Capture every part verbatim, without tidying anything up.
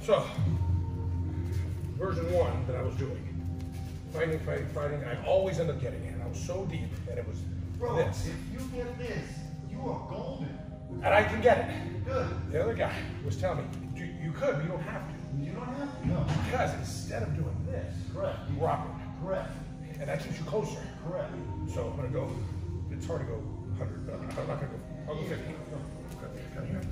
So, version one that I was doing, fighting, fighting, fighting, and I always end up getting it. And I was so deep, and it was Bro, this. if you get this, you are golden. And I can get it. Good. The other guy was telling me, you, you could, but you don't have to. You don't have to. No. Because instead of doing this, Correct. you rock it. Correct. And that keeps you closer. Correct. So I'm gonna go, it's hard to go one hundred, but I'm not gonna go, I'll go fifty. Come here.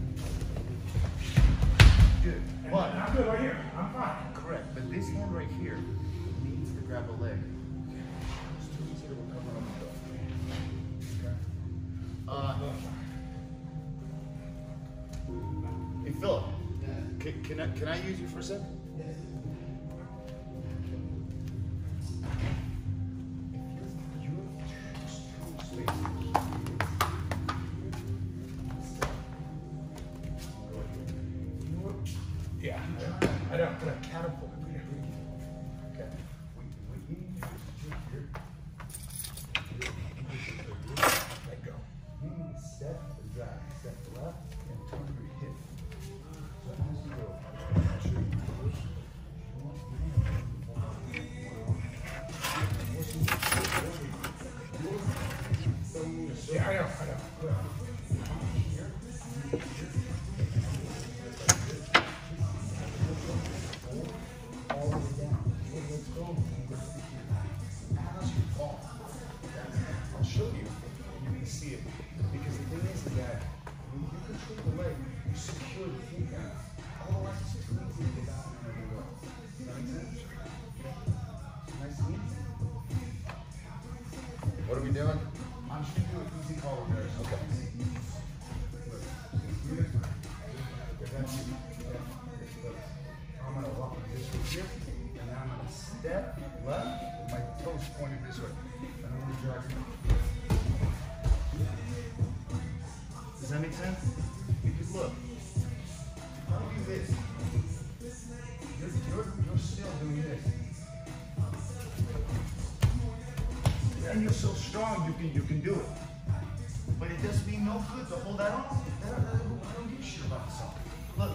Good. But I'm good right here, I'm fine. Correct. But this hand right here needs to grab a leg. It's too easy to recover on the go. Okay. Uh, hey, Philip. Can, can, I, can I use you for a second? Yes. Yeah, I don't, I'm gonna catapult it here. Okay. What you need to do here, Let go. you need to step and drive. Step left and turn your hip. So as you go, I'll show you first. Yeah, I know, I know. All the way down. Let's go. As you fall, I'll show you. You can see it. Because the thing is that when you control the leg, you secure the feet down. Otherwise, it's too easy to get out and let it go. Does that make sense? Nice and easy. What are we doing? I'm just going to do an easy call reverse. Okay. I'm going to walk this way here, and then I'm going to step left with my toes pointed this way. And I'm going to drag it. Does that make sense? Because look, if I do this, you're, you're, you're still doing this. And you're so strong, you can you can do it. But it does me no good to hold that on. I don't, I don't give a shit about myself. Look.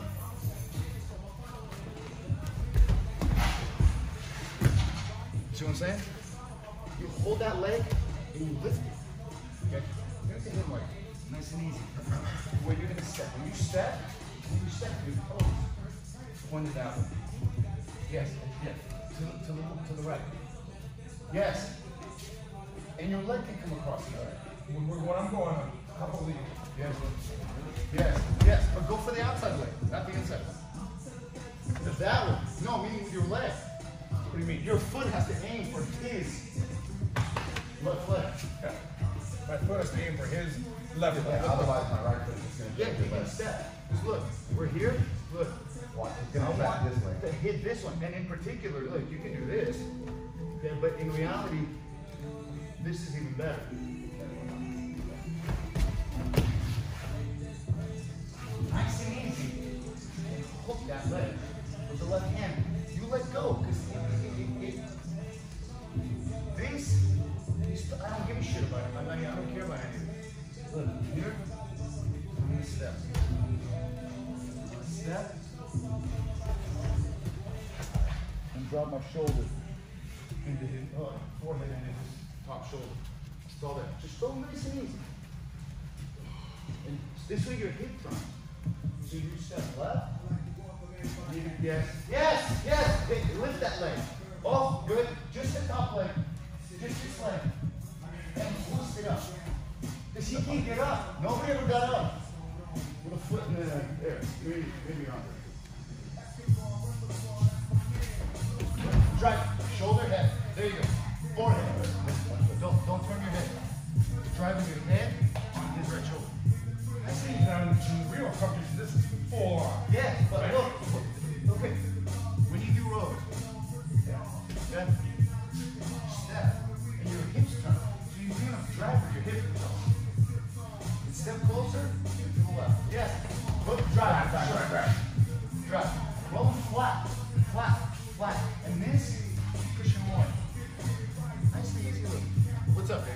See what I'm saying? You hold that leg and you lift it. Okay? You're gonna hit like nice and easy. Where you're gonna step. When you step, when you step, your toes pointed that way. Yes, yes. To, to the to the right. Yes. And your leg can come across the other. When, when I'm going, a couple of these. Yes. Yes. Yes. But go for the outside leg, not the inside leg. That one. No, meaning with your leg. What do you mean? Your foot has to aim for his left leg. Yeah. My foot has to aim for his left leg. Yeah, otherwise my right foot is just going to Yeah, take you your can left. step. Just look. We're here. Look. Watch, it's I going to back want this way. to hit this one. And in particular, look, you can do this. Okay, but in reality, this is even better. Nice and easy. And hook that leg with the left hand. You let go, because it, it, it, it, this, this, I don't give a shit about it. I, I don't care about anything. Look, here, I'm going to step. Step. And drop my shoulder into his uh, forehead and his top shoulder. Just all that. Just go nice and easy. And this way your hip turns. So you step left. You, yes. Yes. Yes. Hey, lift that leg. Oh, good. Just the top leg. Just this leg. And twist it up. Because he can't get up. Nobody ever got up. With a foot in the there. Maybe, maybe on there. Drive. Shoulder, head. There you go. Forehead. Don't, don't turn your head. Driving your head on his right shoulder. I see now in real competition, this is full on. Yeah, but look, okay, when you do rows, step, step, and your hips turn. So you're going to drive with your hips. And step closer to the left. Yes. Look, drive, drive, drive, drive. Drive. Roll flat, flat, flat. And this, push your more. Nice and easy. Look. What's up, baby?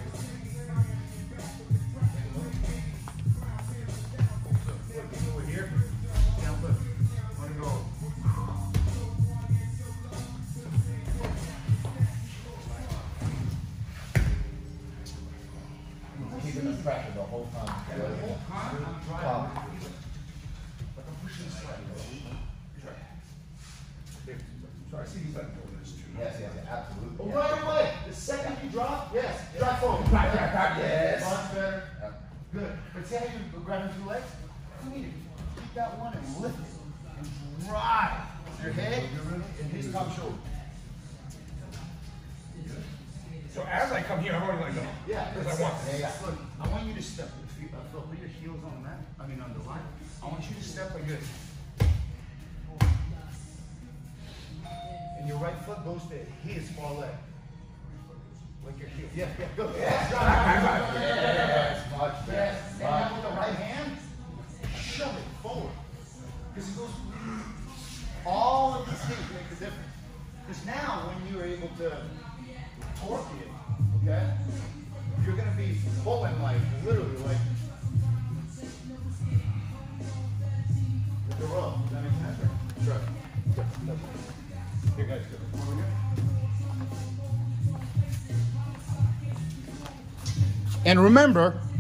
Over here. Down, look. Want to go take that one and lift it and drive your head and his top shoulder. So as I come here, I'm already like, no. Yeah, Because I want yeah, this. yeah. Look, I want you to step. If you, uh, Phil, put your heels on the mat. I mean, on the line. I want you to step like this. And your right foot goes to his far leg. Like your heel. Yeah, yeah, go. Yeah, Yes, much better. yes. And then with the right hand, shove it forward. Because it goes. All of these things make a difference. Because now, when you're able to torque it, okay, you're gonna be pulling like literally like with the rope. Does that make sense? Sure. Good. Here, guys, go. Over here. And remember,